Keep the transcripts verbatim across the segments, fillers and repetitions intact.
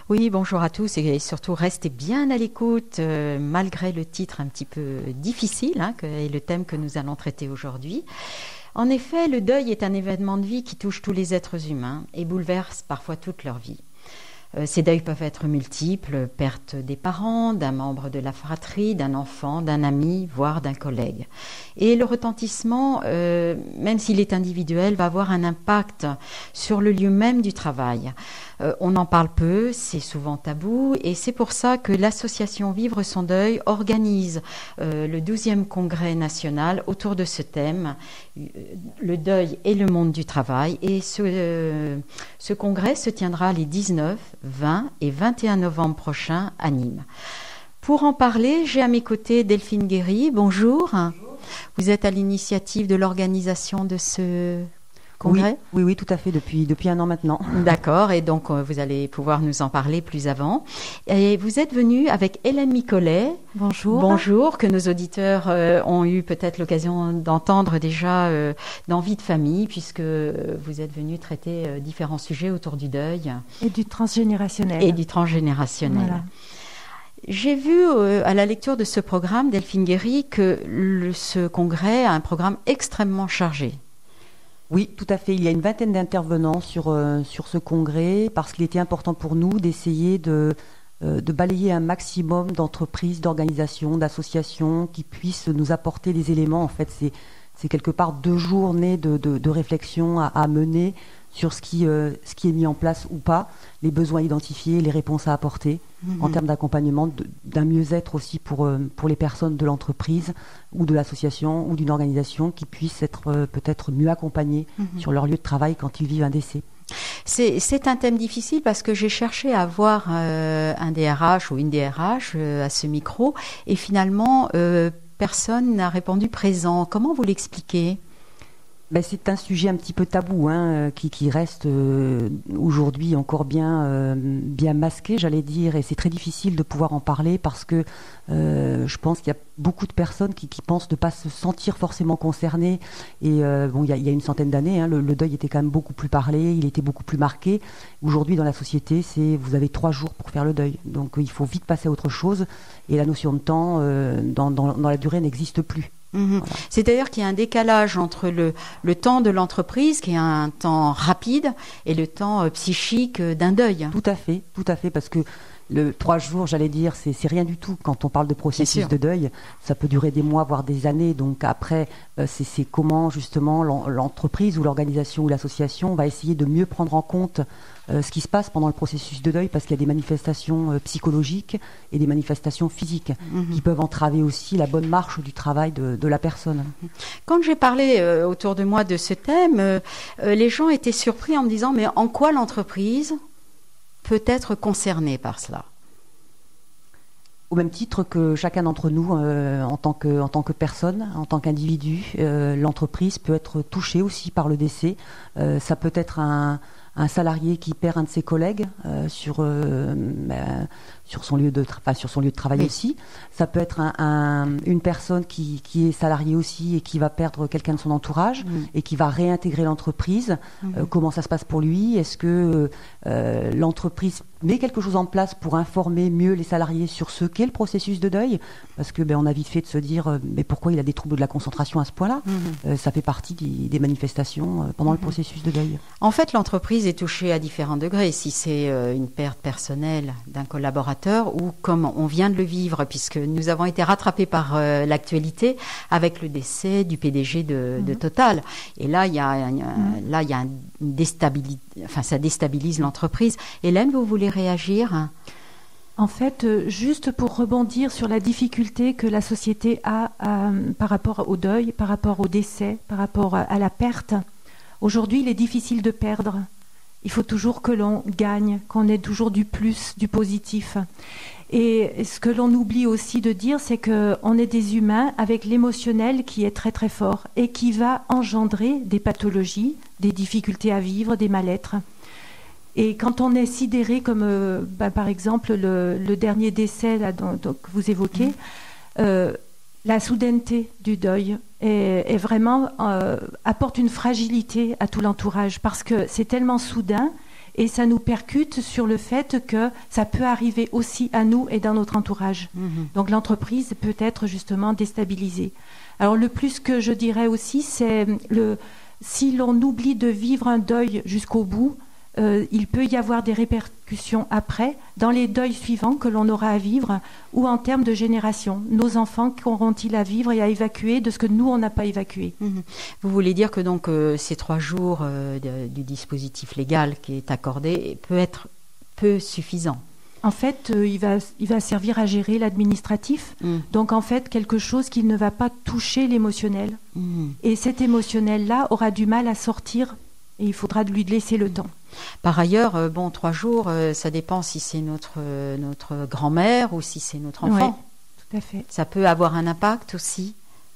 Oui, bonjour à tous et surtout restez bien à l'écoute euh, malgré le titre un petit peu difficile hein, que, et le thème que nous allons traiter aujourd'hui. En effet, le deuil est un événement de vie qui touche tous les êtres humains et bouleverse parfois toute leur vie. Euh, ces deuils peuvent être multiples, perte des parents, d'un membre de la fratrie, d'un enfant, d'un ami, voire d'un collègue. Et le retentissement, euh, même s'il est individuel, va avoir un impact sur le lieu même du travail. Euh, on en parle peu, c'est souvent tabou, et c'est pour ça que l'association Vivre son deuil organise euh, le douzième congrès national autour de ce thème, euh, le deuil et le monde du travail. Et ce, euh, ce congrès se tiendra les dix-neuf, vingt et vingt et un novembre prochains à Nîmes. Pour en parler, j'ai à mes côtés Delphine Guéry. Bonjour. Bonjour. Vous êtes à l'initiative de l'organisation de ce congrès ? Oui, oui, oui, tout à fait, depuis, depuis un an maintenant. D'accord, et donc euh, vous allez pouvoir nous en parler plus avant. Et vous êtes venue avec Hélène Micollet. Bonjour. Bonjour, que nos auditeurs euh, ont eu peut-être l'occasion d'entendre déjà euh, dans Vie de famille, puisque euh, vous êtes venue traiter euh, différents sujets autour du deuil. Et du transgénérationnel. Et du transgénérationnel. Voilà. J'ai vu euh, à la lecture de ce programme, Delphine Guéry, que le, ce congrès a un programme extrêmement chargé. Oui, tout à fait. Il y a une vingtaine d'intervenants sur, euh, sur ce congrès parce qu'il était important pour nous d'essayer de, euh, de balayer un maximum d'entreprises, d'organisations, d'associations qui puissent nous apporter des éléments. En fait, c'est, c'est quelque part deux journées de, de, de réflexion à, à mener sur ce qui, euh, ce qui est mis en place ou pas, les besoins identifiés, les réponses à apporter, mmh. en termes d'accompagnement, de, d'un mieux-être aussi pour, euh, pour les personnes de l'entreprise ou de l'association ou d'une organisation qui puissent être euh, peut-être mieux accompagnées mmh. sur leur lieu de travail quand ils vivent un décès. C'est, c'est un thème difficile parce que j'ai cherché à avoir euh, un D R H ou une D R H euh, à ce micro et finalement, euh, personne n'a répondu présent. Comment vous l'expliquez ? Ben, c'est un sujet un petit peu tabou hein, qui, qui reste euh, aujourd'hui encore bien, euh, bien masqué, j'allais dire, et c'est très difficile de pouvoir en parler parce que euh, je pense qu'il y a beaucoup de personnes qui, qui pensent ne pas se sentir forcément concernées. Et euh, bon, il y, a, il y a une centaine d'années, hein, le, le deuil était quand même beaucoup plus parlé, il était beaucoup plus marqué. Aujourd'hui, dans la société, c'est vous avez trois jours pour faire le deuil, donc il faut vite passer à autre chose. Et la notion de temps euh, dans, dans, dans la durée n'existe plus. Mmh. Voilà. C'est-à-dire qu'il y a un décalage entre le, le temps de l'entreprise, qui est un temps rapide, et le temps euh, psychique d'un deuil. Tout à fait, tout à fait, parce que le trois jours, j'allais dire, c'est, c'est rien du tout. Quand on parle de processus de deuil, ça peut durer des mois, voire des années. Donc après, euh, c'est, c'est comment justement l'entreprise ou l'organisation ou l'association va essayer de mieux prendre en compte euh, ce qui se passe pendant le processus de deuil, parce qu'il y a des manifestations euh, psychologiques et des manifestations physiques mmh. qui peuvent entraver aussi la bonne marche du travail de, de la personne. Quand j'ai parlé euh, autour de moi de ce thème, euh, euh, les gens étaient surpris en me disant « mais en quoi l'entreprise peut être concernée par cela ?» Au même titre que chacun d'entre nous, euh, en tant que, en tant que personne, en tant qu'individu, euh, l'entreprise peut être touchée aussi par le décès. Euh, ça peut être un, un salarié qui perd un de ses collègues euh, sur, euh, ben, sur, son lieu de tra- enfin, sur son lieu de travail oui. aussi. Ça peut être un, un, une personne qui, qui est salariée aussi et qui va perdre quelqu'un de son entourage mmh. et qui va réintégrer l'entreprise. Mmh. Euh, comment ça se passe pour lui ? Est-ce que euh, l'entreprise met quelque chose en place pour informer mieux les salariés sur ce qu'est le processus de deuil ? Parce que ben, on a vite fait de se dire euh, mais pourquoi il a des troubles de la concentration à ce point-là ? mmh. euh, Ça fait partie des, des manifestations euh, pendant mmh. le processus de deuil. En fait, l'entreprise est touchée à différents degrés. Si c'est euh, une perte personnelle d'un collaborateur ou comme on vient de le vivre, puisque nous avons été rattrapés par euh, l'actualité avec le décès du P D G de, mmh. de Total. Et là, il y a, un, mmh. là, il y a une déstabilité, enfin, ça déstabilise l'entreprise. Hélène, vous voulez réagir ? En fait, euh, juste pour rebondir sur la difficulté que la société a euh, par rapport au deuil, par rapport au décès, par rapport à, à la perte. Aujourd'hui, il est difficile de perdre. Il faut toujours que l'on gagne, qu'on ait toujours du plus, du positif. Et ce que l'on oublie aussi de dire, c'est qu'on est des humains avec l'émotionnel qui est très très fort et qui va engendrer des pathologies, des difficultés à vivre, des mal-être. Et quand on est sidéré, comme euh, bah, par exemple le, le dernier décès là, dont, dont, que vous évoquez, mmh. euh, la soudaineté du deuil est, est vraiment, euh, apporte une fragilité à tout l'entourage parce que c'est tellement soudain et ça nous percute sur le fait que ça peut arriver aussi à nous et dans notre entourage. Mmh. Donc l'entreprise peut être justement déstabilisée. Alors le plus que je dirais aussi, c'est le, si l'on oublie de vivre un deuil jusqu'au bout, euh, il peut y avoir des répercussions après, dans les deuils suivants que l'on aura à vivre, ou en termes de génération. Nos enfants, qu'auront-ils à vivre et à évacuer de ce que nous, on n'a pas évacué? Mmh. Vous voulez dire que donc euh, ces trois jours euh, de, du dispositif légal qui est accordé peut être peu suffisant? En fait, euh, il va, il va servir à gérer l'administratif. Mmh. Donc, en fait, quelque chose qui ne va pas toucher l'émotionnel. Mmh. Et cet émotionnel-là aura du mal à sortir et il faudra lui laisser le temps. Par ailleurs, euh, bon, trois jours, euh, ça dépend si c'est notre, euh, notre grand-mère ou si c'est notre enfant. Oui, tout à fait. Ça peut avoir un impact aussi.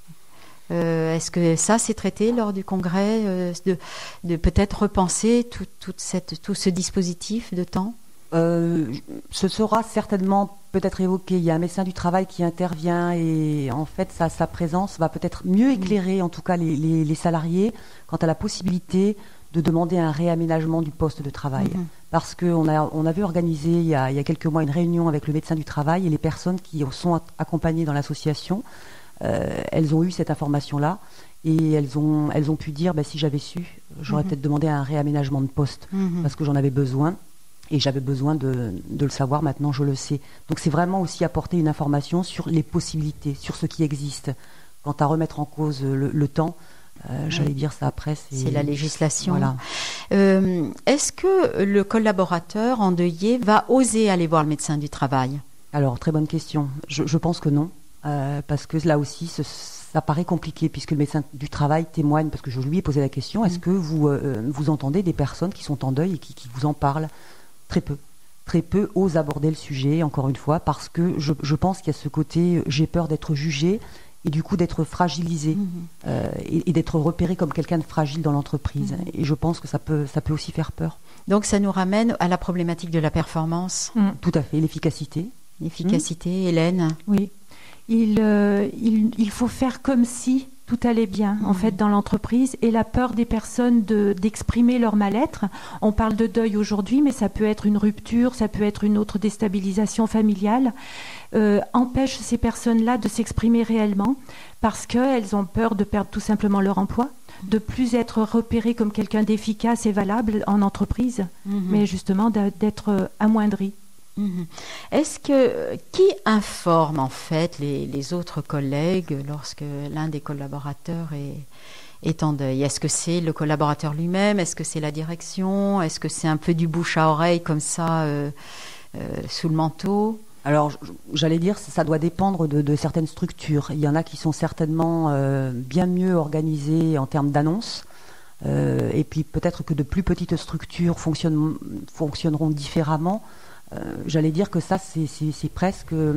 Euh, est-ce que ça, c'est traité lors du congrès, euh, de, de peut-être repenser tout, toute cette, tout ce dispositif de temps? Euh, ce sera certainement peut-être évoqué. Il y a un médecin du travail qui intervient et en fait sa, sa présence va peut-être mieux éclairer en tout cas les, les, les salariés quant à la possibilité de demander un réaménagement du poste de travail. Mmh. Parce qu'on a, on avait organisé il y, a, il y a quelques mois une réunion avec le médecin du travail et les personnes qui sont accompagnées dans l'association, euh, elles ont eu cette information-là et elles ont, elles ont pu dire bah, si j'avais su, j'aurais mmh. peut-être demandé un réaménagement de poste mmh. parce que j'en avais besoin. Et j'avais besoin de, de le savoir, maintenant je le sais. Donc c'est vraiment aussi apporter une information sur les possibilités, sur ce qui existe. Quant à remettre en cause le, le temps, euh, oui. j'allais dire ça après. C'est, c'est la législation. Voilà. Euh, est-ce que le collaborateur endeuillé va oser aller voir le médecin du travail? Alors, très bonne question. Je, je pense que non. Euh, parce que là aussi, ce, ça paraît compliqué, puisque le médecin du travail témoigne, parce que je lui ai posé la question, mmh. est-ce que vous, euh, vous entendez des personnes qui sont en deuil et qui, qui vous en parlent? Très peu. Très peu osent aborder le sujet, encore une fois, parce que je, je pense qu'il y a ce côté, j'ai peur d'être jugé et du coup d'être fragilisé mmh. euh, et, et d'être repéré comme quelqu'un de fragile dans l'entreprise. Mmh. Et je pense que ça peut, ça peut aussi faire peur. Donc ça nous ramène à la problématique de la performance. Mmh. Tout à fait, l'efficacité. L'efficacité, mmh. Hélène? Oui. Il, euh, il, il faut faire comme si tout allait bien, mmh. en fait, dans l'entreprise, et la peur des personnes de, d'exprimer leur mal-être. On parle de deuil aujourd'hui, mais ça peut être une rupture, ça peut être une autre déstabilisation familiale, euh, empêche ces personnes-là de s'exprimer réellement parce qu'elles ont peur de perdre tout simplement leur emploi, de plus être repérées comme quelqu'un d'efficace et valable en entreprise, mmh. mais justement d'être amoindries. Mmh. Est-ce que qui informe en fait les, les autres collègues lorsque l'un des collaborateurs est, est en deuil? Est-ce que c'est le collaborateur lui-même? Est-ce que c'est la direction? Est-ce que c'est un peu du bouche à oreille comme ça euh, euh, sous le manteau? Alors, j'allais dire, ça doit dépendre de, de certaines structures. Il y en a qui sont certainement euh, bien mieux organisées en termes d'annonces. Euh, et puis peut-être que de plus petites structures fonctionnent, fonctionneront différemment. Euh, j'allais dire que ça, c'est, c'est, c'est presque euh,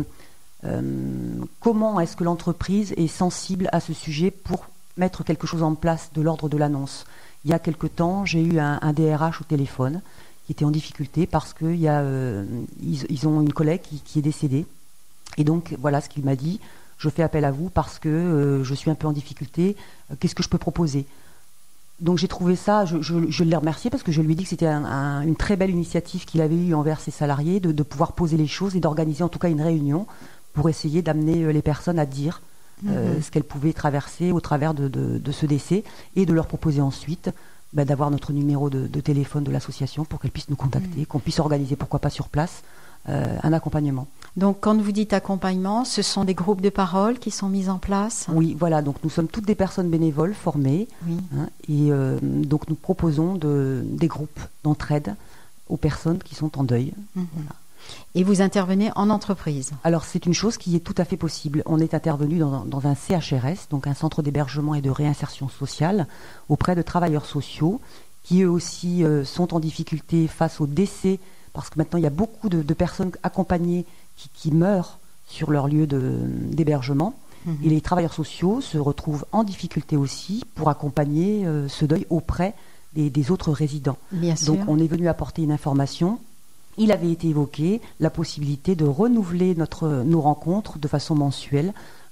comment est-ce que l'entreprise est sensible à ce sujet pour mettre quelque chose en place de l'ordre de l'annonce. Il y a quelque temps, j'ai eu un, un D R H au téléphone qui était en difficulté parce qu'ils euh, ils, ils ont une collègue qui, qui est décédée. Et donc, voilà ce qu'il m'a dit. Je fais appel à vous parce que euh, je suis un peu en difficulté. Euh, qu'est-ce que je peux proposer ? Donc j'ai trouvé ça, je, je, je l'ai remercié parce que je lui ai dit que c'était un, un, une très belle initiative qu'il avait eue envers ses salariés, de, de pouvoir poser les choses et d'organiser en tout cas une réunion pour essayer d'amener les personnes à dire euh, mmh. ce qu'elles pouvaient traverser au travers de, de, de ce décès et de leur proposer ensuite bah, d'avoir notre numéro de, de téléphone de l'association pour qu'elles puissent nous contacter, mmh. qu'on puisse organiser, pourquoi pas sur place, euh, un accompagnement. Donc, quand vous dites accompagnement, ce sont des groupes de parole qui sont mis en place? Oui, voilà. Donc, nous sommes toutes des personnes bénévoles formées. Oui. Hein, et euh, donc, nous proposons de, des groupes d'entraide aux personnes qui sont en deuil. Mmh. Voilà. Et vous intervenez en entreprise? Alors, c'est une chose qui est tout à fait possible. On est intervenu dans, dans un C H R S, donc un centre d'hébergement et de réinsertion sociale, auprès de travailleurs sociaux qui, eux aussi, euh, sont en difficulté face au décès, parce que maintenant, il y a beaucoup de, de personnes accompagnées Qui, qui meurent sur leur lieu de, d'hébergement. Mmh. Et les travailleurs sociaux se retrouvent en difficulté aussi pour accompagner euh, ce deuil auprès des, des autres résidents. Bien Donc sûr. on est venu apporter une information. Il avait été évoqué la possibilité de renouveler notre, nos rencontres de façon mensuelle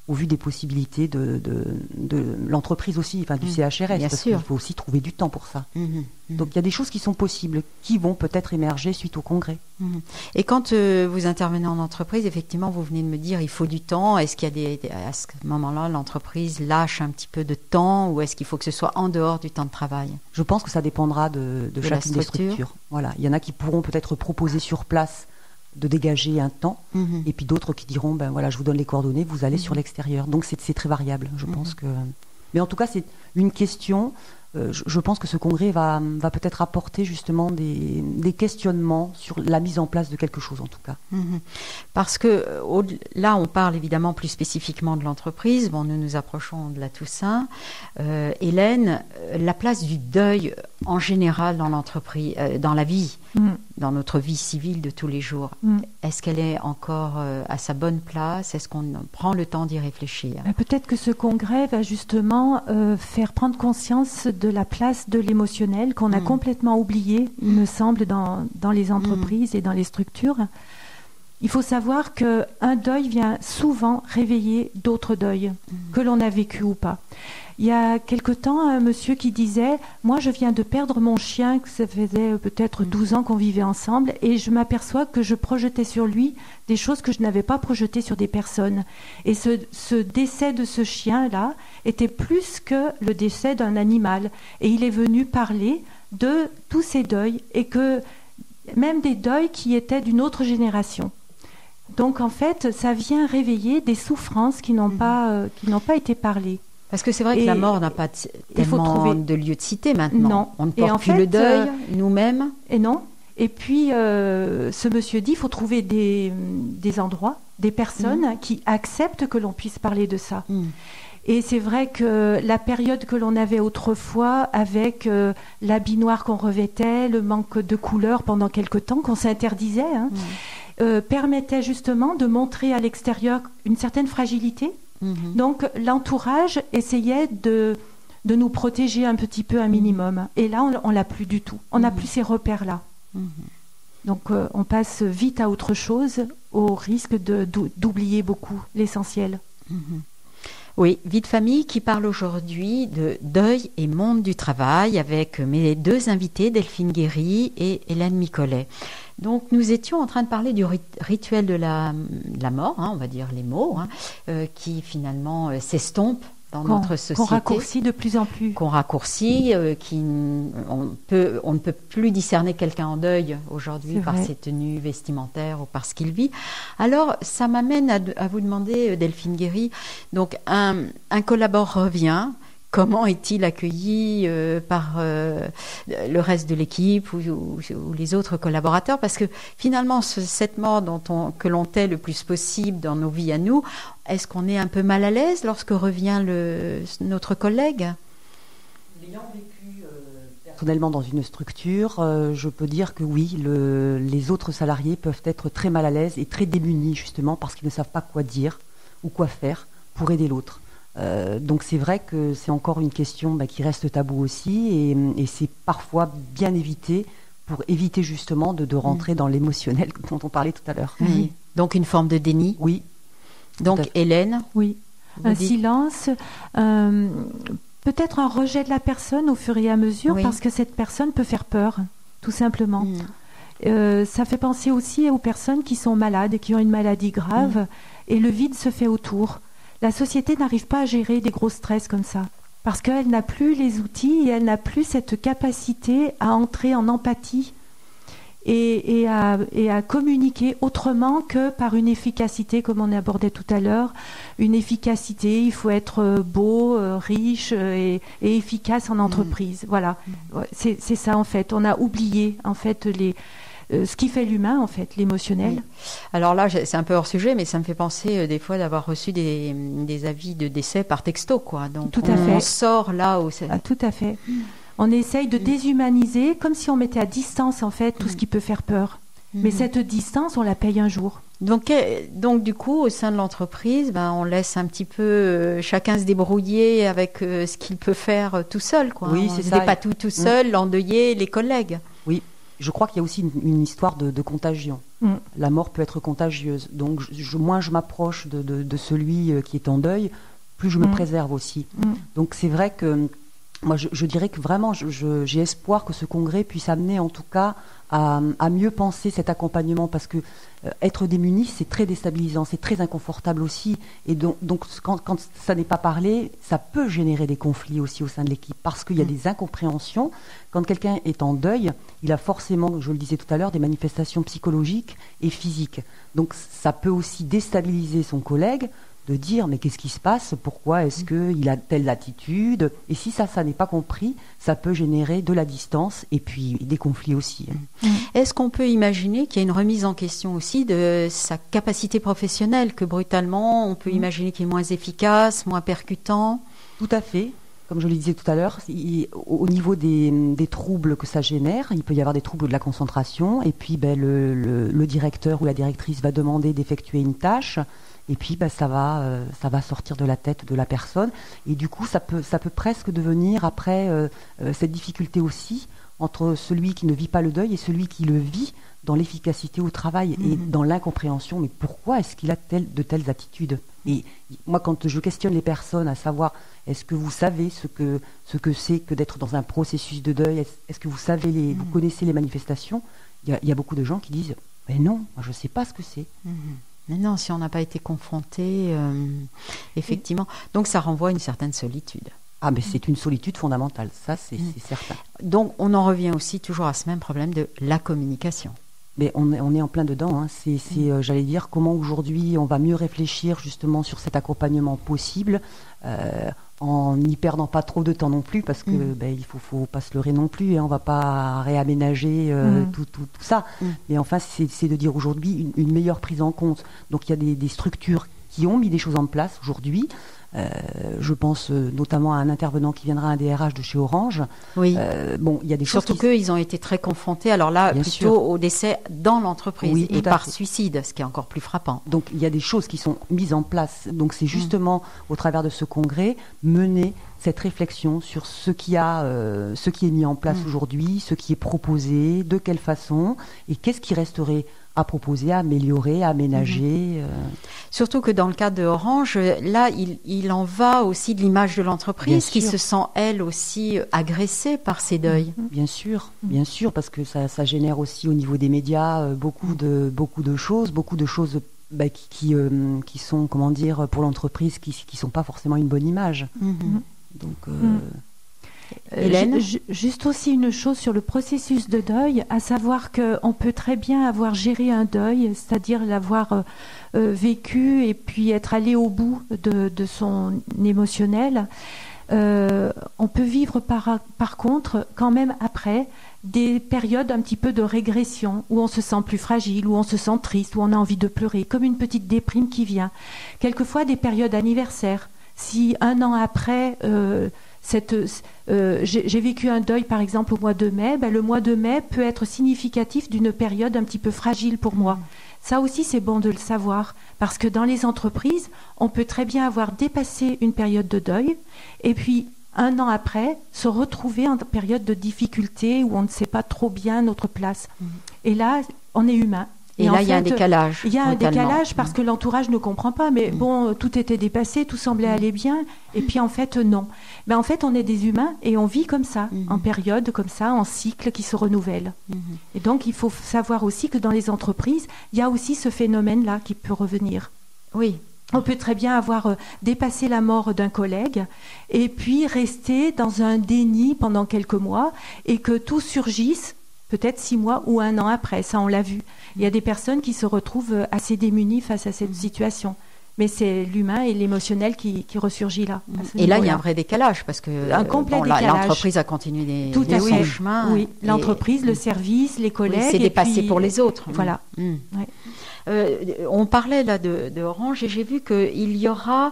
au vu des possibilités de, de, de l'entreprise aussi, enfin du mmh, C H R S, parce qu'il faut aussi trouver du temps pour ça. Mmh, mmh. Donc il y a des choses qui sont possibles, qui vont peut-être émerger suite au congrès. Mmh. Et quand euh, vous intervenez en entreprise, effectivement, vous venez de me dire il faut du temps. Est-ce qu'il y a des, à ce moment-là, l'entreprise lâche un petit peu de temps, ou est-ce qu'il faut que ce soit en dehors du temps de travail? Je pense que ça dépendra de, de, de chacune des structures. Voilà. Il y en a qui pourront peut-être proposer sur place de dégager un temps, mmh. et puis d'autres qui diront, ben voilà, je vous donne les coordonnées, vous allez mmh. sur l'extérieur. Donc c'est, c'est très variable, je mmh. pense que... Mais en tout cas, c'est une question, euh, je, je pense que ce congrès va, va peut-être apporter justement des, des questionnements sur la mise en place de quelque chose, en tout cas. Mmh. Parce que au, là, on parle évidemment plus spécifiquement de l'entreprise. Bon, nous nous approchons de la Toussaint. Euh, Hélène, la place du deuil en général dans l'entreprise, euh, dans la vie, mmh. dans notre vie civile de tous les jours, mmh. est-ce qu'elle est encore euh, à sa bonne place? Est-ce qu'on prend le temps d'y réfléchir? Peut-être que ce congrès va justement euh, faire prendre conscience de la place de l'émotionnel qu'on a mmh. complètement oublié, il me semble, dans, dans les entreprises mmh. et dans les structures. Il faut savoir qu'un deuil vient souvent réveiller d'autres deuils, mmh. que l'on a vécu ou pas. Il y a quelque temps, un monsieur qui disait « Moi, je viens de perdre mon chien, que ça faisait peut-être douze ans qu'on vivait ensemble, et je m'aperçois que je projetais sur lui des choses que je n'avais pas projetées sur des personnes. Et ce, ce décès de ce chien-là était plus que le décès d'un animal. Et il est venu parler de tous ces deuils, et que même des deuils qui étaient d'une autre génération. Donc, en fait, ça vient réveiller des souffrances qui n'ont mmh. pas, euh, qui n'ont pas été parlées. Parce que c'est vrai que et la mort n'a pas t- tellement trouver... de lieu de cité maintenant. Non. On ne porte en plus fait, le deuil, euh, nous-mêmes. Et non. Et puis, euh, ce monsieur dit, il faut trouver des, des endroits, des personnes mmh. qui acceptent que l'on puisse parler de ça. Mmh. Et c'est vrai que la période que l'on avait autrefois, avec euh, l'habit noir qu'on revêtait, le manque de couleurs pendant quelque temps, qu'on s'interdisait, hein, mmh. euh, permettait justement de montrer à l'extérieur une certaine fragilité. Mmh. Donc l'entourage essayait de, de nous protéger un petit peu, un minimum. Et là, on ne l'a plus du tout. On n'a mmh. plus ces repères-là. Mmh. Donc euh, on passe vite à autre chose, au risque de, d'oublier beaucoup l'essentiel. Mmh. Oui, Vie de famille qui parle aujourd'hui de deuil et monde du travail avec mes deux invités, Delphine Guéry et Hélène Micollet. Donc nous étions en train de parler du rit- rituel de la, de la mort, hein, on va dire les mots, hein, euh, qui finalement euh, s'estompent dans qu'on, notre société. Qu'on raccourcit de plus en plus. Qu'on raccourcit, euh, qui, on, peut, on ne peut plus discerner quelqu'un en deuil aujourd'hui C'est par vrai. Ses tenues vestimentaires ou par ce qu'il vit. Alors ça m'amène à, à vous demander, Delphine Guéry, donc un, un collaborateur revient. Comment est-il accueilli euh, par euh, le reste de l'équipe ou, ou, ou les autres collaborateurs? Parce que finalement, ce, cette mort dont on, que l'on tait le plus possible dans nos vies à nous, est-ce qu'on est un peu mal à l'aise lorsque revient le, notre collègue? L'ayant vécu euh, personnellement dans une structure, euh, je peux dire que oui, le, les autres salariés peuvent être très mal à l'aise et très démunis justement parce qu'ils ne savent pas quoi dire ou quoi faire pour aider l'autre. Euh, donc c'est vrai que c'est encore une question bah, qui reste tabou aussi et, et c'est parfois bien évité pour éviter justement de, de rentrer mmh. dans l'émotionnel dont on parlait tout à l'heure. Mmh. Donc une forme de déni. Oui. Donc Hélène. Oui. Un dites... silence, euh, peut-être un rejet de la personne au fur et à mesure oui. parce que cette personne peut faire peur, tout simplement. Mmh. Euh, ça fait penser aussi aux personnes qui sont malades, qui ont une maladie grave mmh. et le vide se fait autour. La société n'arrive pas à gérer des gros stress comme ça, parce qu'elle n'a plus les outils et elle n'a plus cette capacité à entrer en empathie et, et, à, et à communiquer autrement que par une efficacité, comme on abordait tout à l'heure. Une efficacité, il faut être beau, riche et, et efficace en entreprise. Mmh. Voilà, mmh. c'est, c'est ça en fait. On a oublié en fait les... Euh, ce qui fait l'humain, en fait, l'émotionnel. Oui. Alors là, c'est un peu hors sujet, mais ça me fait penser euh, des fois d'avoir reçu des, des avis de décès par texto, quoi. Donc tout à on, fait. on sort là où c'est... Ah, tout à fait. Mmh. On essaye de mmh. déshumaniser, comme si on mettait à distance, en fait, tout mmh. ce qui peut faire peur. Mmh. Mais cette distance, on la paye un jour. Donc, donc du coup, au sein de l'entreprise, ben, on laisse un petit peu euh, chacun se débrouiller avec euh, ce qu'il peut faire euh, tout seul, quoi. Oui, on c'est ça. pas tout tout seul, mmh. l'endeuiller les collègues. Oui. Je crois qu'il y a aussi une, une histoire de, de contagion. Mm. La mort peut être contagieuse. Donc, je, moins je m'approche de, de, de celui qui est en deuil, plus je me mm. préserve aussi. Mm. Donc, c'est vrai que moi, je, je dirais que vraiment, je, je, j'ai espoir que ce congrès puisse amener, en tout cas, à, à mieux penser cet accompagnement, parce que euh, être démuni, c'est très déstabilisant, c'est très inconfortable aussi. Et donc, donc quand, quand ça n'est pas parlé, ça peut générer des conflits aussi au sein de l'équipe, parce qu'il y a mmh. des incompréhensions. Quand quelqu'un est en deuil, il a forcément, je le disais tout à l'heure, des manifestations psychologiques et physiques. Donc, ça peut aussi déstabiliser son collègue, de dire mais qu'est-ce qui se passe, pourquoi est-ce qu'il a telle attitude, et si ça, ça n'est pas compris, ça peut générer de la distance et puis des conflits aussi. Est-ce qu'on peut imaginer qu'il y a une remise en question aussi de sa capacité professionnelle, que brutalement on peut mmh. imaginer qu'il est moins efficace, moins percutant? Tout à fait. Comme je le disais tout à l'heure, il, au niveau des, des troubles que ça génère, il peut y avoir des troubles de la concentration, et puis ben, le, le, le directeur ou la directrice va demander d'effectuer une tâche. Et puis, ben, ça va, euh, ça va sortir de la tête de la personne. Et du coup, ça peut, ça peut presque devenir après euh, euh, cette difficulté aussi entre celui qui ne vit pas le deuil et celui qui le vit dans l'efficacité au travail mmh. et dans l'incompréhension. Mais pourquoi est-ce qu'il a tel, de telles attitudes? Et moi, quand je questionne les personnes à savoir, est-ce que vous savez ce que, ce que c'est que d'être dans un processus de deuil? Est-ce, est-ce que vous savez les, mmh. vous connaissez les manifestations? Il y a, il y a beaucoup de gens qui disent, mais non, moi, je ne sais pas ce que c'est. Mmh. Mais non, si on n'a pas été confronté, euh, effectivement. Donc, ça renvoie à une certaine solitude. Ah, mais c'est une solitude fondamentale, ça, c'est, mmh. c'est certain. Donc, on en revient aussi toujours à ce même problème de la communication. Mais on, on est en plein dedans. Hein. C'est, c'est mmh. euh, j'allais dire, comment aujourd'hui on va mieux réfléchir justement sur cet accompagnement possible, euh, en n'y perdant pas trop de temps non plus, parce que mmh. ben, il faut, faut pas se leurrer non plus, hein, on va pas réaménager euh, mmh. tout, tout, tout ça. Mmh. Mais enfin, c'est, c'est de dire aujourd'hui une, une meilleure prise en compte. Donc il y a des, des structures qui ont mis des choses en place aujourd'hui. Euh, je pense euh, notamment à un intervenant qui viendra, un D R H de chez Orange. Oui. Euh, bon, il y a des Surtout choses qui... qu'ils ont été très confrontés, alors là, Bien plutôt sûr. au décès dans l'entreprise oui, et par fait. suicide, ce qui est encore plus frappant. Donc, il y a des choses qui sont mises en place. Donc, c'est justement, mmh. au travers de ce congrès, mener cette réflexion sur ce qui, a, euh, ce qui est mis en place mmh. aujourd'hui, ce qui est proposé, de quelle façon, et qu'est-ce qui resterait à proposer, à améliorer, à aménager. Mmh. Euh... Surtout que dans le cas de Orange, là, il, il en va aussi de l'image de l'entreprise qui se sent, elle aussi, agressée par ces deuils. Mmh. Bien sûr, mmh. bien sûr, parce que ça, ça génère aussi au niveau des médias euh, beaucoup, mmh. de, beaucoup de choses, beaucoup de choses bah, qui, qui, euh, qui sont, comment dire, pour l'entreprise, qui ne sont pas forcément une bonne image. Mmh. Donc... Euh... Mmh. Hélène, J- juste aussi une chose sur le processus de deuil, à savoir qu'on peut très bien avoir géré un deuil, c'est-à-dire l'avoir euh, euh, vécu et puis être allé au bout de, de son émotionnel. Euh, on peut vivre par, par contre quand même après des périodes un petit peu de régression où on se sent plus fragile, où on se sent triste, où on a envie de pleurer, comme une petite déprime qui vient. Quelquefois des périodes anniversaires. Si un an après... Euh, Cette, euh, j'ai, j'ai vécu un deuil par exemple au mois de mai, ben, le mois de mai peut être significatif d'une période un petit peu fragile pour moi. Ça aussi c'est bon de le savoir, parce que dans les entreprises, on peut très bien avoir dépassé une période de deuil, et puis un an après, se retrouver en période de difficulté où on ne sait pas trop bien notre place. Mmh. Et là, on est humain. Et, et là, il y a un décalage. Il y a un décalage parce que l'entourage ne comprend pas. Mais mmh. bon, tout était dépassé, tout semblait mmh. aller bien. Et puis, en fait, non. Mais en fait, on est des humains et on vit comme ça, mmh. en période comme ça, en cycle qui se renouvelle. Mmh. Et donc, il faut savoir aussi que dans les entreprises, il y a aussi ce phénomène-là qui peut revenir. Oui. On peut très bien avoir euh, dépassé la mort d'un collègue et puis rester dans un déni pendant quelques mois et que tout surgisse peut-être six mois ou un an après. Ça, on l'a vu. Il y a des personnes qui se retrouvent assez démunies face à cette situation. Mais c'est l'humain et l'émotionnel qui, qui ressurgit là. Et là, il y a un vrai décalage parce que un complet bon, décalage. L'entreprise a continué des, Tout des à fait. chemins. Oui, l'entreprise, et... le service, les collègues. Oui, c'est dépassé puis... pour les autres. Voilà. Mmh. Ouais. Euh, on parlait là de, de Orange et j'ai vu qu'il y aura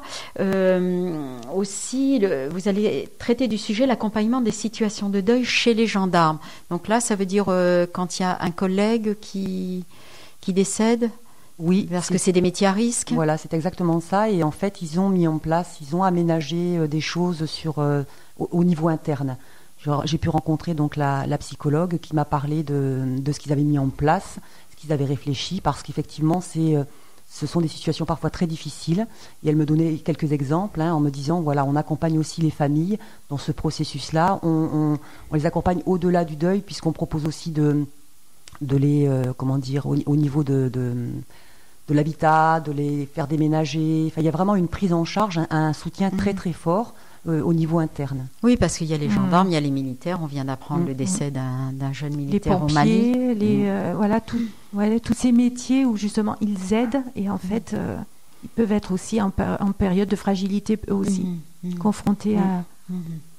euh, aussi, le, vous allez traiter du sujet l'accompagnement des situations de deuil chez les gendarmes. Donc là, ça veut dire euh, quand il y a un collègue qui, qui décède. Oui, parce que c'est des métiers à risque. Voilà, c'est exactement ça. Et en fait, ils ont mis en place, ils ont aménagé euh, des choses sur, euh, au, au niveau interne. j'ai pu rencontrer donc la, la psychologue qui m'a parlé de, de ce qu'ils avaient mis en place, ce qu'ils avaient réfléchi, parce qu'effectivement, c'est, ce sont des situations parfois très difficiles. Et elle me donnait quelques exemples hein, en me disant, voilà, on accompagne aussi les familles dans ce processus-là. On, on, on les accompagne au-delà du deuil, puisqu'on propose aussi de, de les, euh, comment dire, au, au niveau de... de de l'habitat, de les faire déménager. Enfin, il y a vraiment une prise en charge, un, un soutien mmh. très très fort euh, au niveau interne. Oui, parce qu'il y a les gendarmes, mmh. il y a les militaires. On vient d'apprendre mmh. le décès d'un, d'un jeune militaire pompiers, au Mali. Les, mmh. euh, voilà, tout, ouais, tous ces métiers où justement ils aident et en fait euh, ils peuvent être aussi en, en période de fragilité eux aussi, mmh. confrontés mmh. à... Mmh.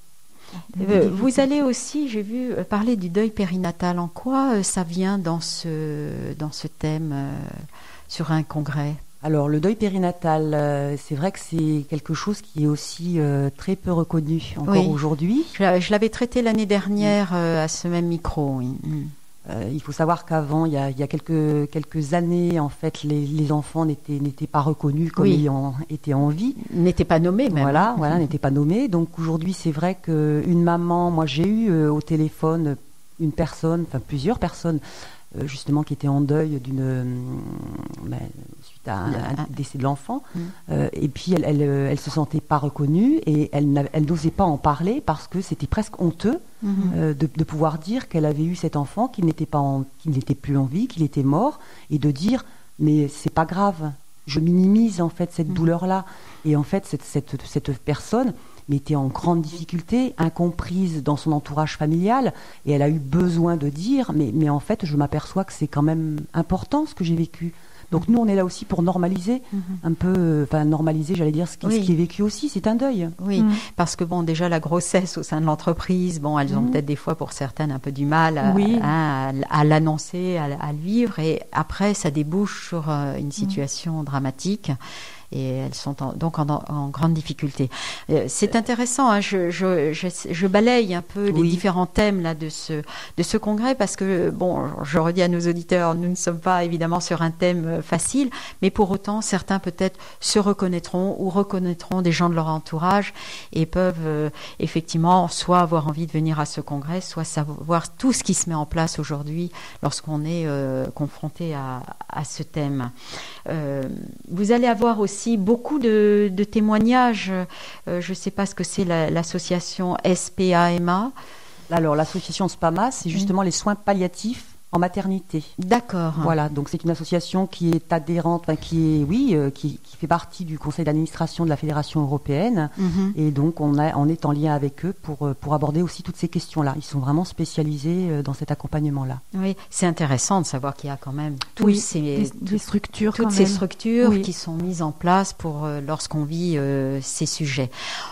Euh, vous allez aussi, j'ai vu, parler du deuil périnatal. En quoi euh, ça vient dans ce, dans ce thème euh, sur un congrès? Alors, le deuil périnatal, euh, c'est vrai que c'est quelque chose qui est aussi euh, très peu reconnu encore oui. aujourd'hui. Je, je l'avais traité l'année dernière euh, à ce même micro, oui. Mm. Euh, il faut savoir qu'avant, il y a, il y a quelques, quelques années, en fait, les, les enfants n'étaient, n'étaient pas reconnus comme oui. ayant été en vie. N'étaient pas nommés même. Voilà, mmh. voilà, n'étaient pas nommés. Donc aujourd'hui, c'est vrai qu'une maman, moi j'ai eu euh, au téléphone une personne, enfin plusieurs personnes, euh, justement, qui étaient en deuil d'une, euh, ben, suite à un, un décès de l'enfant. Mmh. Euh, et puis elle, elle, elle se sentait pas reconnue et elle, elle n'osait pas en parler parce que c'était presque honteux. Mmh. Euh, de, de pouvoir dire qu'elle avait eu cet enfant, qu'il n'était pas en, qu'il n'était plus en vie, qu'il était mort, et de dire mais c'est pas grave, je minimise en fait cette mmh. douleur-là. Et en fait cette, cette, cette personne mais était en grande difficulté, incomprise dans son entourage familial, et elle a eu besoin de dire mais, mais en fait je m'aperçois que c'est quand même important ce que j'ai vécu. Donc nous, on est là aussi pour normaliser mmh. un peu, enfin normaliser, j'allais dire, ce qui, oui. ce qui est vécu aussi, c'est un deuil. Oui, mmh. parce que bon, déjà la grossesse au sein de l'entreprise, bon, elles ont mmh. peut-être des fois pour certaines un peu du mal à, oui. à, à, à l'annoncer, à, à le vivre, et après ça débouche sur euh, une situation mmh. dramatique. Et elles sont en, donc en, en grande difficulté. Euh, c'est intéressant, hein, je, je, je, je balaye un peu les oui. différents thèmes là, de, ce, de ce congrès parce que, bon, je redis à nos auditeurs, nous ne sommes pas évidemment sur un thème facile, mais pour autant, certains peut-être se reconnaîtront ou reconnaîtront des gens de leur entourage et peuvent euh, effectivement soit avoir envie de venir à ce congrès, soit savoir tout ce qui se met en place aujourd'hui lorsqu'on est euh, confronté à, à ce thème. Euh, vous allez avoir aussi beaucoup de, de témoignages. Euh, je ne sais pas ce que c'est la, l'association S P A M A. Alors, l'association S P A M A, c'est justement mmh. les soins palliatifs en maternité. D'accord. Voilà, donc c'est une association qui est adhérente, enfin, qui est, oui, euh, qui, qui fait partie du conseil d'administration de la Fédération européenne. Mm-hmm. Et donc, on, a, on est en lien avec eux pour, pour aborder aussi toutes ces questions-là. Ils sont vraiment spécialisés dans cet accompagnement-là. Oui, c'est intéressant de savoir qu'il y a quand même tous oui, ces, des, des structures toutes quand ces même. structures oui. qui sont mises en place pour euh, lorsqu'on vit euh, ces sujets.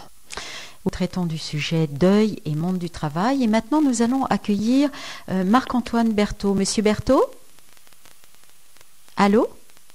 Nous traitons du sujet deuil et monde du travail. Et maintenant, nous allons accueillir euh, Marc-Antoine Berthaud. Monsieur Berthaud ? Allô ?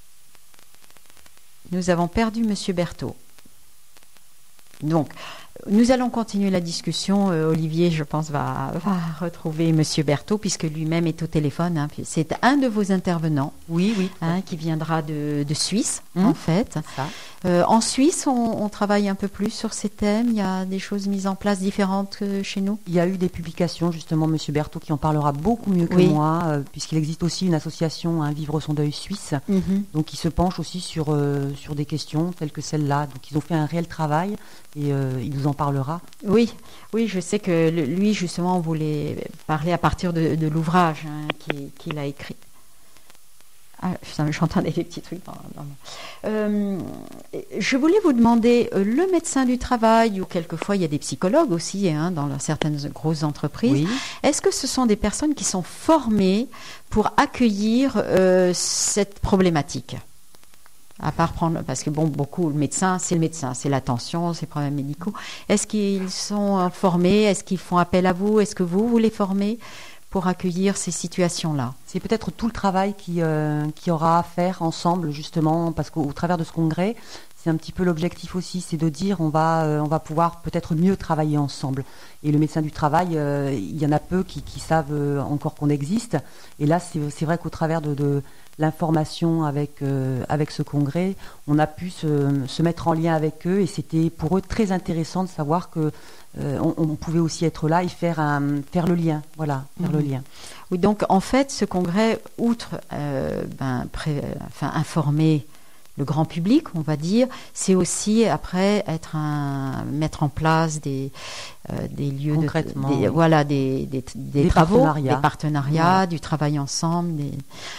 Nous avons perdu Monsieur Berthaud. Donc, nous allons continuer la discussion. Euh, Olivier, je pense, va, va retrouver Monsieur Berthaud, puisque lui-même est au téléphone. Hein. C'est un de vos intervenants, oui, oui, hein, qui viendra de, de Suisse, mmh. en fait. Ça. Euh, en Suisse, on, on travaille un peu plus sur ces thèmes. Il y a des choses mises en place différentes que chez nous. Il y a eu des publications, justement, Monsieur Berthaud, qui en parlera beaucoup mieux que oui. moi, euh, puisqu'il existe aussi une association, hein, Vivre son deuil suisse, mm-hmm. donc qui se penche aussi sur, euh, sur des questions telles que celle-là. Donc ils ont fait un réel travail et euh, il nous en parlera. Oui, oui, je sais que lui, justement, on voulait parler à partir de, de l'ouvrage hein, qu'il, qu'il a écrit. Ah, putain, j'entendais des petits trucs. Dans, dans... Euh, je voulais vous demander, euh, le médecin du travail, ou quelquefois il y a des psychologues aussi hein, dans certaines grosses entreprises, oui. Est-ce que ce sont des personnes qui sont formées pour accueillir euh, cette problématique ? À part prendre, parce que bon, beaucoup, le médecin, c'est le médecin, c'est l'attention, c'est les problèmes médicaux. Est-ce qu'ils sont formés ? Est-ce qu'ils font appel à vous ? Est-ce que vous, vous les formez pour accueillir ces situations-là ? C'est peut-être tout le travail qui, euh, qui aura à faire ensemble, justement, parce qu'au travers de ce congrès, c'est un petit peu l'objectif aussi, c'est de dire on va, euh, on va pouvoir peut-être mieux travailler ensemble. Et le médecin du travail, euh, il y en a peu qui, qui savent euh, encore qu'on existe. Et là, c'est, c'est vrai qu'au travers de, de, l'information avec, euh, avec ce congrès, on a pu se, se mettre en lien avec eux et c'était pour eux très intéressant de savoir que euh, on, on pouvait aussi être là et faire, un, faire le lien. Voilà, faire mmh. le lien. Oui, donc en fait, ce congrès, outre euh, ben, pré, enfin, informer le grand public, on va dire, c'est aussi après être un, mettre en place des, euh, des lieux Concrètement, de, des, oui. voilà, des, des, des, des travaux, partenariats. des partenariats, ouais. du travail ensemble. Des...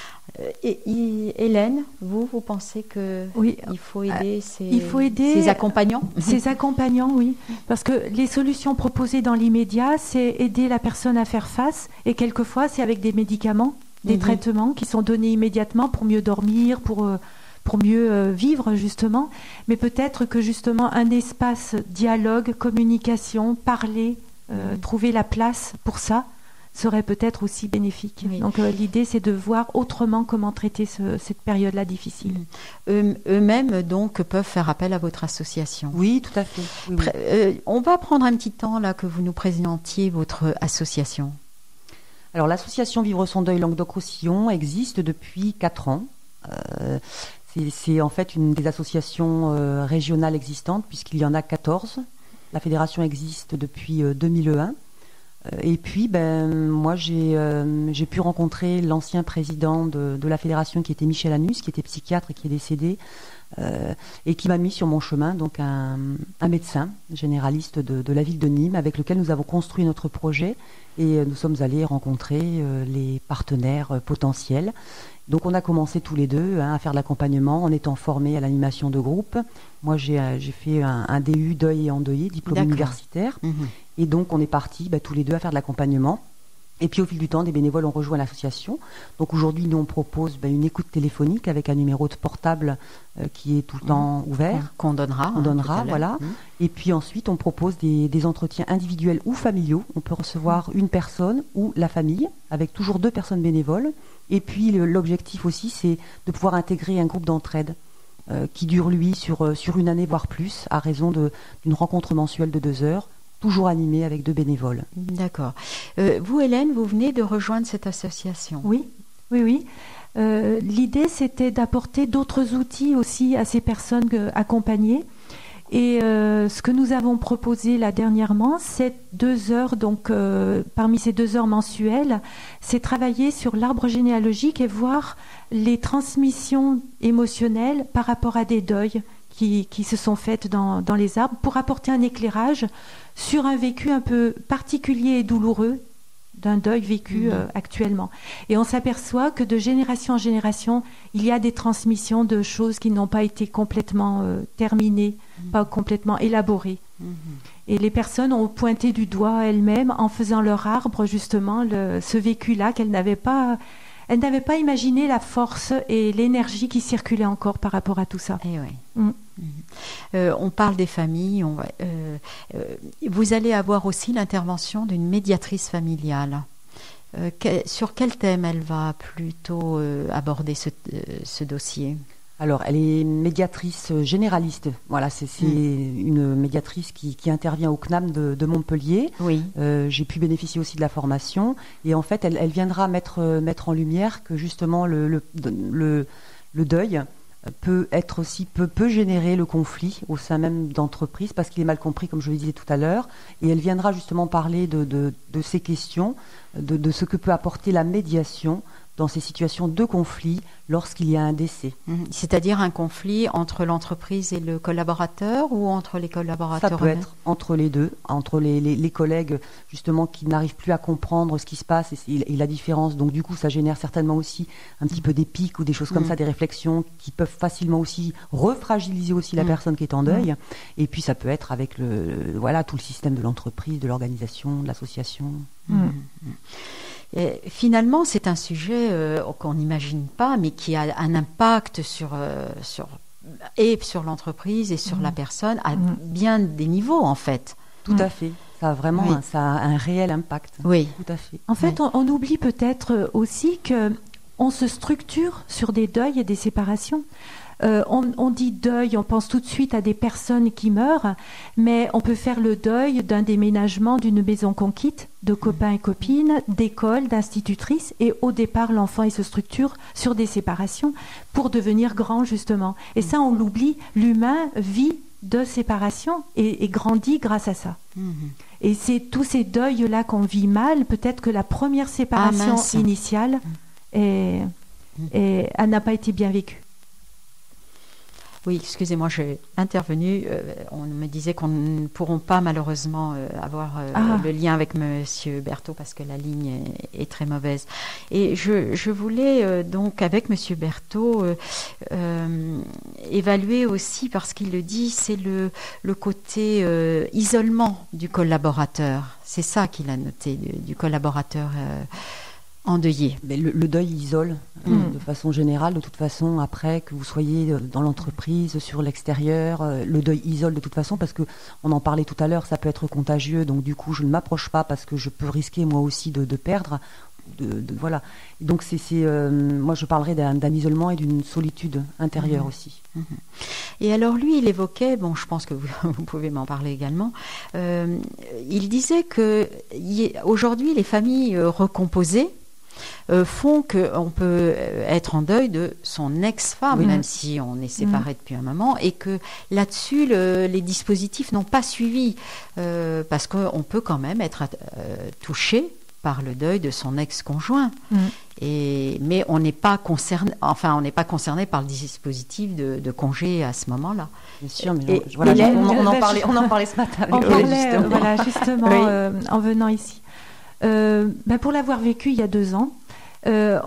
Et, et, Hélène, vous, vous pensez que oui. il faut aider ces, il faut aider ces accompagnants Ces accompagnants, oui. Parce que les solutions proposées dans l'immédiat, c'est aider la personne à faire face. Et quelquefois, c'est avec des médicaments, des mmh. traitements qui sont donnés immédiatement pour mieux dormir, pour... Euh, pour mieux euh, vivre justement, mais peut-être que justement un espace dialogue, communication, parler, euh, mmh. trouver la place pour ça serait peut-être aussi bénéfique. Oui. Donc euh, l'idée c'est de voir autrement comment traiter ce, cette période-là difficile. Mmh. Eux, eux-mêmes donc peuvent faire appel à votre association. Oui, tout à fait. Oui, oui. Euh, on va prendre un petit temps là que vous nous présentiez votre association. Alors l'association Vivre son deuil Languedoc-Roussillon existe depuis quatre ans. Euh, C'est, c'est en fait une des associations euh, régionales existantes puisqu'il y en a quatorze. La fédération existe depuis euh, deux mille un. Euh, et puis, ben, moi, j'ai, euh, j'ai pu rencontrer l'ancien président de, de la fédération qui était Michel Anus, qui était psychiatre et qui est décédé, euh, et qui m'a mis sur mon chemin donc un, un médecin généraliste de, de la ville de Nîmes avec lequel nous avons construit notre projet et euh, nous sommes allés rencontrer euh, les partenaires euh, potentiels. Donc on a commencé tous les deux hein, à faire de l'accompagnement en étant formés à l'animation de groupe. Moi j'ai, euh, j'ai fait un, un D U deuil et endeuillé, diplôme D'accord. universitaire. Mmh. Et donc on est partis bah, tous les deux à faire de l'accompagnement. Et puis au fil du temps, des bénévoles ont rejoint l'association. Donc aujourd'hui, nous on propose bah, une écoute téléphonique avec un numéro de portable euh, qui est tout le mmh. temps ouvert. Qu'on donnera. On hein, donnera, voilà. Mmh. Et puis ensuite, on propose des, des entretiens individuels ou familiaux. On peut recevoir mmh. une personne ou la famille, avec toujours deux personnes bénévoles. Et puis le, l'objectif aussi, c'est de pouvoir intégrer un groupe d'entraide euh, qui dure, lui, sur, euh, sur une année, voire plus, à raison de, d'une rencontre mensuelle de deux heures. Toujours animé avec deux bénévoles. D'accord. Euh, vous, Hélène, vous venez de rejoindre cette association. Oui, oui, oui. Euh, l'idée, c'était d'apporter d'autres outils aussi à ces personnes euh, accompagnées. Et euh, ce que nous avons proposé là dernièrement, c'est deux heures, donc euh, parmi ces deux heures mensuelles, c'est travailler sur l'arbre généalogique et voir les transmissions émotionnelles par rapport à des deuils qui, qui se sont faites dans, dans les arbres pour apporter un éclairage sur un vécu un peu particulier et douloureux d'un deuil vécu mmh. euh, actuellement. Et on s'aperçoit que de génération en génération, il y a des transmissions de choses qui n'ont pas été complètement euh, terminées, mmh. pas complètement élaborées. Mmh. Et les personnes ont pointé du doigt elles-mêmes en faisant leur arbre, justement, le, ce vécu-là qu'elles n'avaient pas... Elles n'avaient pas imaginé la force et l'énergie qui circulait encore par rapport à tout ça. Et oui. Mmh. Mmh. Euh, on parle des familles. On va, euh, euh, vous allez avoir aussi l'intervention d'une médiatrice familiale. Euh, que, sur quel thème elle va plutôt euh, aborder ce, euh, ce dossier ? Alors, elle est médiatrice généraliste. Voilà, c'est, c'est mmh. une médiatrice qui, qui intervient au C N A M de, de Montpellier. Oui. Euh, j'ai pu bénéficier aussi de la formation. Et en fait, elle, elle viendra mettre, mettre en lumière que justement le, le, le, le deuil peut être aussi peut, peut générer le conflit au sein même d'entreprises parce qu'il est mal compris, comme je le disais tout à l'heure. Et elle viendra justement parler de, de, de ces questions, de, de ce que peut apporter la médiation dans ces situations de conflit lorsqu'il y a un décès. C'est-à-dire un conflit entre l'entreprise et le collaborateur ou entre les collaborateurs? Ça peut être entre les deux, entre les, les, les collègues justement qui n'arrivent plus à comprendre ce qui se passe et, et la différence. Donc du coup, ça génère certainement aussi un petit peu des pics ou des choses comme mmh. ça, des réflexions qui peuvent facilement aussi refragiliser aussi la mmh. personne qui est en deuil. Mmh. Et puis ça peut être avec le, le voilà tout le système de l'entreprise, de l'organisation, de l'association. Mmh. Mmh. Et finalement, c'est un sujet euh, qu'on n'imagine pas, mais qui a un impact sur, euh, sur, et sur l'entreprise et sur mmh. la personne à mmh. bien des niveaux, en fait. Tout mmh. à fait. Ça a vraiment oui. un, ça a un réel impact. Oui. Tout à fait. En fait, oui. on, on oublie peut-être aussi que on se structure sur des deuils et des séparations. Euh, on, on dit deuil, on pense tout de suite à des personnes qui meurent, mais on peut faire le deuil d'un déménagement d'une maison qu'on quitte, de copains et copines, d'école, d'institutrices, et au départ, l'enfant il se structure sur des séparations pour devenir grand, justement. Et ça, on l'oublie, l'humain vit de séparation et, et grandit grâce à ça. Mmh. Et c'est tous ces deuils-là qu'on vit mal, peut-être que la première séparation ah, initiale mmh. est, est, elle n'a pas été bien vécue. Oui, excusez-moi, j'ai intervenu. Euh, on me disait qu'on ne pourront pas malheureusement euh, avoir euh, ah. le lien avec Monsieur Berthaud parce que la ligne est, est très mauvaise. Et je, je voulais euh, donc avec Monsieur Berthaud euh, euh, évaluer aussi, parce qu'il le dit, c'est le, le côté euh, isolement du collaborateur. C'est ça qu'il a noté, du, du collaborateur euh, endeuillé. Mais le, le deuil isole mmh. euh, de façon générale. De toute façon, après que vous soyez dans l'entreprise, sur l'extérieur, euh, le deuil isole de toute façon parce que on en parlait tout à l'heure, ça peut être contagieux. Donc du coup, je ne m'approche pas parce que je peux risquer moi aussi de, de perdre. De, de, voilà. Donc c'est, c'est euh, moi je parlerai d'un, d'un isolement et d'une solitude intérieure mmh. aussi. Mmh. Et alors lui, il évoquait, bon, je pense que vous, vous pouvez m'en parler également. Euh, il disait que y, aujourd'hui, les familles euh, recomposées Euh, font qu'on peut être en deuil de son ex-femme, oui. même si on est séparés mmh. depuis un moment, et que là-dessus, le, les dispositifs n'ont pas suivi, euh, parce qu'on peut quand même être euh, touché par le deuil de son ex-conjoint. Mmh. Et, mais on n'est pas concerné, enfin, on n'est pas concerné par le dispositif de, de congé à ce moment-là. Bien sûr, mais et, voilà, et on, on, en parlait, on en parlait ce matin. On parlait, justement, voilà, justement oui. euh, en venant ici. Euh, ben pour l'avoir vécu il y a deux ans, euh,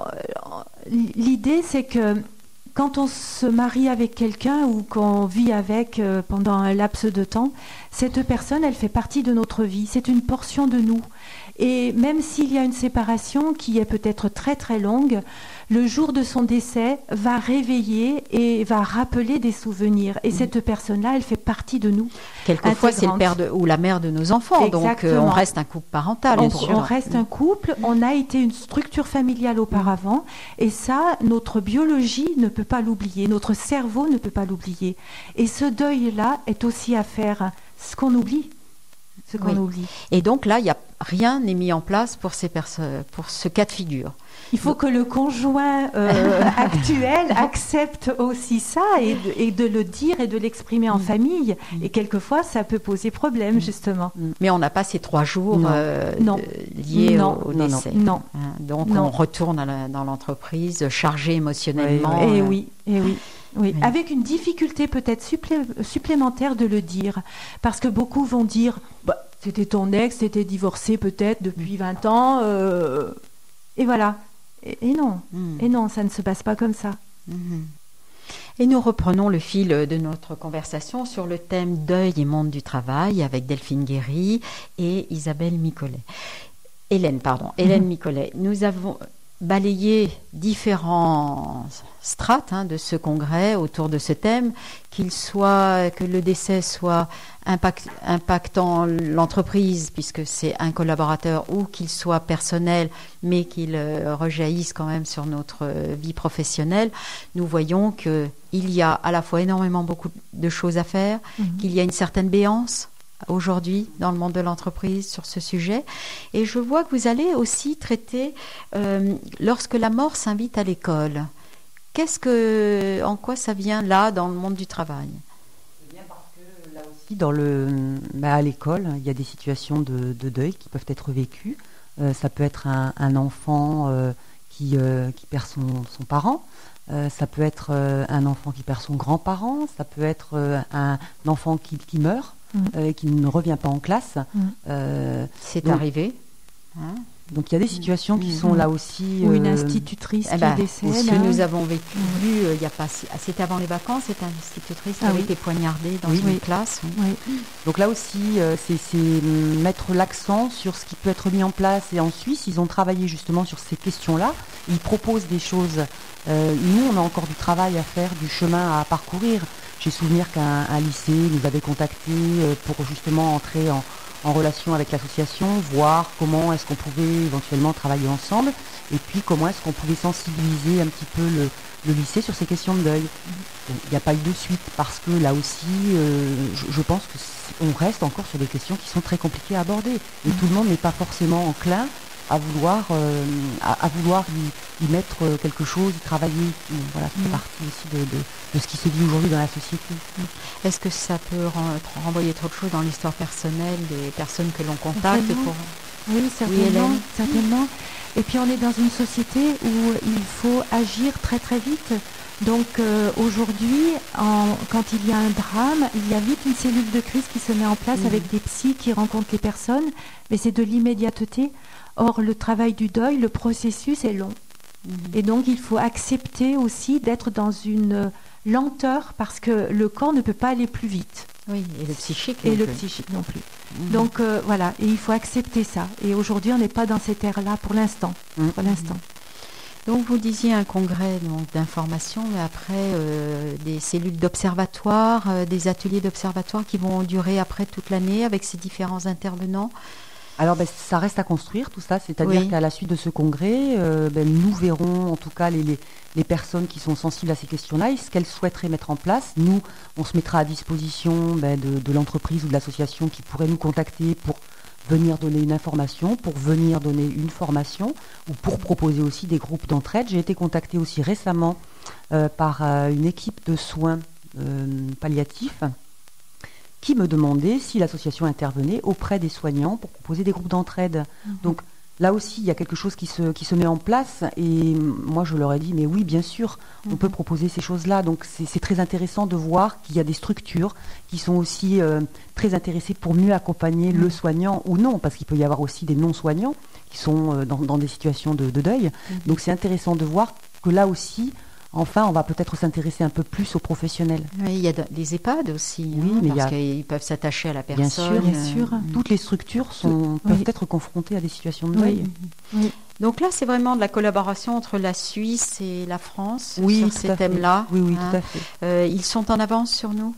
l'idée c'est que quand on se marie avec quelqu'un ou qu'on vit avec euh, pendant un laps de temps, cette personne, elle fait partie de notre vie, c'est une portion de nous. Et même s'il y a une séparation qui est peut-être très très longue, le jour de son décès va réveiller et va rappeler des souvenirs. Et mmh. cette personne-là, elle fait partie de nous. Quelquefois, intégrante. C'est le père de, ou la mère de nos enfants. Exactement. Donc, euh, on reste un couple parental. On, bien sûr. on reste un couple. On a été une structure familiale auparavant. Et ça, notre biologie ne peut pas l'oublier. Notre cerveau ne peut pas l'oublier. Et ce deuil-là est aussi à faire ce qu'on oublie. Ce qu'on oui. oublie. Et donc là, il y a rien n'est mis en place pour ces perso- pour ce cas de figure. Il faut que le conjoint euh, actuel accepte aussi ça et de, et de le dire et de l'exprimer en mmh. famille. Et quelquefois, ça peut poser problème, mmh. justement. Mais on n'a pas ces trois jours non. Euh, non. De, liés non. au, au non. décès. Non. Hein, donc, non. on retourne à la, dans l'entreprise chargé émotionnellement. Oui, et euh, oui, et oui. Oui, oui, avec une difficulté peut-être supplé- supplémentaire de le dire. Parce que beaucoup vont dire, bah, c'était ton ex, t'étais divorcé peut-être depuis vingt ans, euh, et voilà. Et, et non, mmh. et non, ça ne se passe pas comme ça. Mmh. Et nous reprenons le fil de notre conversation sur le thème deuil et monde du travail avec Delphine Guéry et Isabelle Micollet. Hélène, pardon, Hélène mmh. Micollet. Nous avons balayé différents strates hein, de ce congrès autour de ce thème, qu'il soit, que le décès soit impact, impactant l'entreprise, puisque c'est un collaborateur, ou qu'il soit personnel, mais qu'il euh, rejaillisse quand même sur notre euh, vie professionnelle. Nous voyons qu'il y a à la fois énormément beaucoup de choses à faire, mmh. qu'il y a une certaine béance aujourd'hui dans le monde de l'entreprise sur ce sujet. Et je vois que vous allez aussi traiter euh, lorsque la mort s'invite à l'école. Qu'est-ce que, en quoi ça vient là dans le monde du travail ? C'est bien parce que là aussi, dans le, bah à l'école, il y a des situations de, de deuil qui peuvent être vécues. Euh, ça peut être un, un enfant euh, qui, euh, qui perd son, son parent. Euh, ça peut être euh, un enfant qui perd son grand-parent. Ça peut être euh, un enfant qui, qui meurt. Mmh. Euh, qui ne revient pas en classe. Mmh. Euh, c'est donc, arrivé. Hein donc il y a des situations qui mmh. sont là aussi. Ou une institutrice euh, qui bah, décède. Ce que nous avons vécu, mmh. euh, il y a pas, c'était avant les vacances, cette institutrice qui ah, avait oui. été poignardée dans oui, une oui. classe. Oui. Oui. Donc là aussi, euh, c'est, c'est mettre l'accent sur ce qui peut être mis en place. Et en Suisse, ils ont travaillé justement sur ces questions-là. Ils proposent des choses. Euh, nous, on a encore du travail à faire, du chemin à parcourir. J'ai souvenir qu'un un lycée nous avait contactés pour justement entrer en, en relation avec l'association, voir comment est-ce qu'on pouvait éventuellement travailler ensemble, et puis comment est-ce qu'on pouvait sensibiliser un petit peu le, le lycée sur ces questions de deuil. Il n'y a pas eu de suite parce que là aussi, euh, je, je pense qu'on reste encore sur des questions qui sont très compliquées à aborder. Et tout le monde n'est pas forcément enclin à vouloir, euh, à, à vouloir y, y mettre quelque chose, y travailler. Voilà, ça fait Mmh. partie aussi de, de, de ce qui se vit aujourd'hui dans la société. Est-ce que ça peut ren- renvoyer trop de choses dans l'histoire personnelle des personnes que l'on contacte Certainement. pour... Oui, certainement, Hélène. certainement. Et puis on est dans une société où il faut agir très très vite. Donc euh, aujourd'hui, en- quand il y a un drame, il y a vite une cellule de crise qui se met en place Mhm. avec des psys qui rencontrent les personnes, mais c'est de l'immédiateté. Or, le travail du deuil, le processus est long. Mhm. Et donc, il faut accepter aussi d'être dans une lenteur parce que le corps ne peut pas aller plus vite. Oui, et le psychique. Et non le plus. psychique non plus. Mhm. Donc euh, voilà, et il faut accepter ça. Et aujourd'hui, on n'est pas dans cette ère-là pour l'instant. Mhm. Pour l'instant. Donc vous disiez un congrès donc, d'information, mais après euh, des cellules d'observatoire, euh, des ateliers d'observatoire qui vont durer après toute l'année avec ces différents intervenants. Alors ben, ça reste à construire tout ça, c'est-à-dire Oui. qu'à la suite de ce congrès, euh, ben, nous verrons en tout cas les, les, les personnes qui sont sensibles à ces questions-là et ce qu'elles souhaiteraient mettre en place. Nous, on se mettra à disposition ben, de, de l'entreprise ou de l'association qui pourrait nous contacter pour venir donner une information, pour venir donner une formation ou pour proposer aussi des groupes d'entraide. J'ai été contactée aussi récemment euh, par euh, une équipe de soins euh, palliatifs qui me demandait si l'association intervenait auprès des soignants pour proposer des groupes d'entraide. Mhm. Donc là aussi, il y a quelque chose qui se, qui se met en place et moi je leur ai dit, mais oui, bien sûr, on Mhm. peut proposer ces choses-là. Donc c'est c'est très intéressant de voir qu'il y a des structures qui sont aussi euh, très intéressées pour mieux accompagner le soignant ou non, parce qu'il peut y avoir aussi des non-soignants qui sont euh, dans, dans des situations de, de deuil. Mhm. Donc c'est intéressant de voir que là aussi, enfin, on va peut-être s'intéresser un peu plus aux professionnels. Oui, il y a de- des EHPAD aussi, Oui, hein, mais il y parce a- qu'ils peuvent s'attacher à la Bien personne. sûr, bien euh, sûr. mm. Toutes les structures sont, Oui. peuvent être confrontées à des situations de deuil. Oui. Donc là, c'est vraiment de la collaboration entre la Suisse et la France Oui, sur tout ces à fait. thèmes-là. Oui, oui, hein. tout à fait. Euh, ils sont en avance sur nous.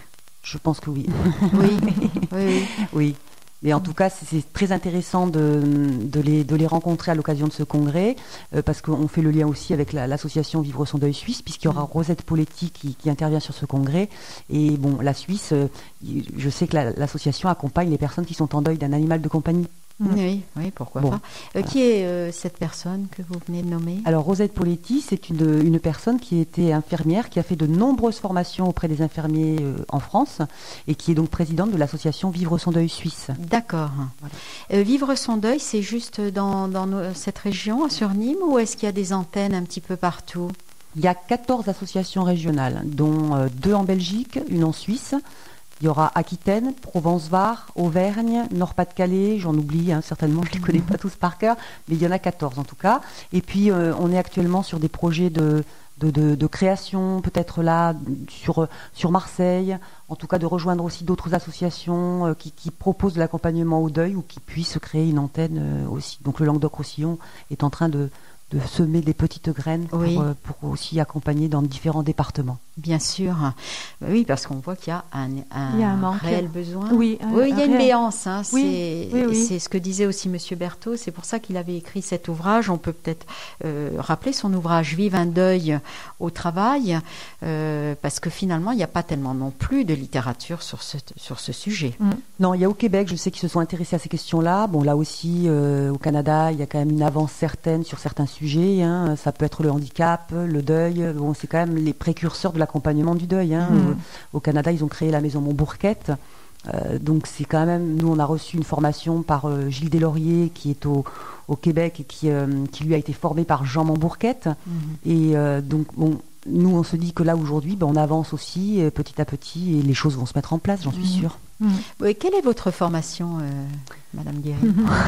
Je pense que oui. Oui, oui, oui. Oui. Mais en tout cas, c'est- c'est très intéressant de, de, les, de les rencontrer à l'occasion de ce congrès, euh, parce qu'on fait le lien aussi avec la- l'association Vivre son deuil suisse, puisqu'il y aura Rosette Poletti qui, qui intervient sur ce congrès. Et bon, la Suisse, euh, je sais que la- l'association accompagne les personnes qui sont en deuil d'un animal de compagnie. Mm. Oui, oui, pourquoi Bon, pas. Euh, Qui est euh, cette personne que vous venez de nommer? Alors Rosette Poletti, c'est une, une personne qui était infirmière, qui a fait de nombreuses formations auprès des infirmiers euh, en France et qui est donc présidente de l'association Vivre son deuil suisse. D'accord. Euh, vivre son deuil, c'est juste dans, dans nos- cette région, sur Nîmes, ou est-ce qu'il y a des antennes un petit peu partout? Il y a quatorze associations régionales, dont euh, deux en Belgique, une en Suisse. Il y aura Aquitaine, Provence-Var, Auvergne, Nord-Pas-de-Calais, j'en oublie hein, certainement, je ne les connais pas tous par cœur, mais il y en a quatorze en tout cas. Et puis euh, on est actuellement sur des projets de, de, de, de création, peut-être là, sur, sur Marseille, en tout cas de rejoindre aussi d'autres associations euh, qui, qui proposent de l'accompagnement au deuil ou qui puissent créer une antenne euh, aussi. Donc le Languedoc-Roussillon est en train de, de semer des petites graines pour, Oui. euh, pour aussi accompagner dans différents départements. Bien sûr. Oui, parce qu'on voit qu'il y a un, un Il y a un manque. réel besoin. Oui, un- Oui, il y a un une réel- béance. Hein. Oui, C'est oui, oui. c'est ce que disait aussi Monsieur Berthaud. C'est pour ça qu'il avait écrit cet ouvrage. On peut peut-être euh, rappeler son ouvrage « Vive un deuil au travail euh, », parce que finalement, il n'y a pas tellement non plus de littérature sur ce, sur ce sujet. Mm. Non, il y a au Québec, je sais qu'ils se sont intéressés à ces questions-là. Bon, là aussi, euh, au Canada, il y a quand même une avance certaine sur certains sujets. Hein. Ça peut être le handicap, le deuil. Bon, c'est quand même les précurseurs de l'accompagnement du deuil. Hein. Mhm. Au, au Canada, ils ont créé la maison Montbourquette. Euh, donc c'est quand même, nous on a reçu une formation par euh, Gilles Deslauriers qui est au, au Québec et qui, euh, qui lui a été formé par Jean Montbourquette. Mhm. Et euh, donc bon, nous on se dit que là aujourd'hui, ben, on avance aussi euh, petit à petit et les choses vont se mettre en place, j'en suis Mhm. sûre. Mm. Oui, quelle est votre formation, euh, Madame Guéry?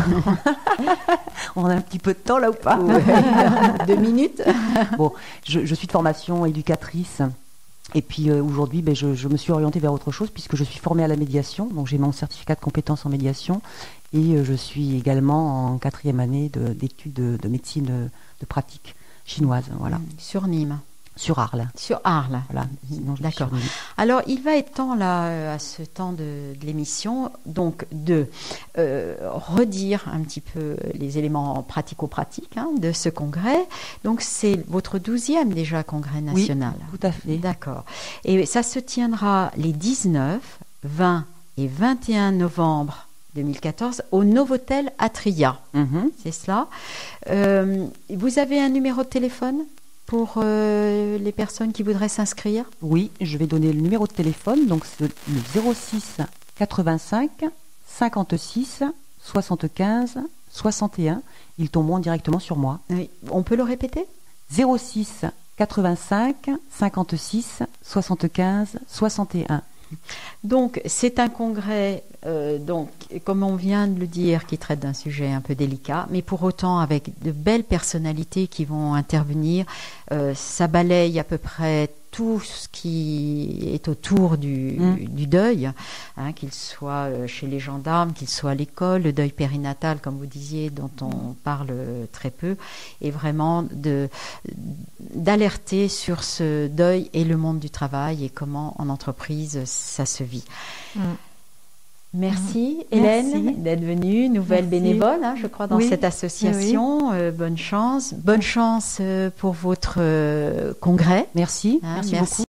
On a un petit peu de temps là ou pas? Ouais. Deux minutes. Bon, je, je suis de formation éducatrice. Et puis euh, aujourd'hui, ben, je, je me suis orientée vers autre chose puisque je suis formée à la médiation. Donc j'ai mon certificat de compétences en médiation et euh, je suis également en quatrième année de- d'études de, de médecine euh, de pratique chinoise. Voilà. Sur Nîmes. Sur Arles. Sur Arles. Voilà. Sinon, je D'accord. suis sur- Alors, il va être temps, là, à ce temps de, de l'émission, donc, de euh, redire un petit peu les éléments pratico-pratiques hein, de ce congrès. Donc, c'est votre douzième déjà congrès national. Oui, tout à fait. D'accord. Et ça se tiendra les dix-neuf, vingt et vingt et un novembre deux mille quatorze au Novotel Atria. Mhm. C'est cela. Euh, vous avez un numéro de téléphone pour euh, les personnes qui voudraient s'inscrire? Oui, je vais donner le numéro de téléphone. Donc, c'est le zéro six quatre-vingt-cinq cinquante-six soixante-quinze soixante et un. Ils tomberont directement sur moi. Oui. On peut le répéter? zéro six quatre-vingt-cinq cinquante-six soixante-quinze soixante et un. Donc, c'est un congrès, euh, donc, comme on vient de le dire, qui traite d'un sujet un peu délicat, mais pour autant avec de belles personnalités qui vont intervenir. Euh, ça balaye à peu près tout ce qui est autour du, Mm. du deuil, hein, qu'il soit euh, chez les gendarmes, qu'il soit à l'école, le deuil périnatal, comme vous disiez, dont on parle très peu, et vraiment de, d'alerter sur ce deuil et le monde du travail et comment en entreprise ça se vit. Mm. Merci Mm. Hélène Merci. d'être venue, nouvelle Merci. bénévole, hein, je crois, dans Oui. cette association. Euh, bonne chance, bonne chance euh, pour votre euh, congrès. Merci. Hein, merci merci. beaucoup.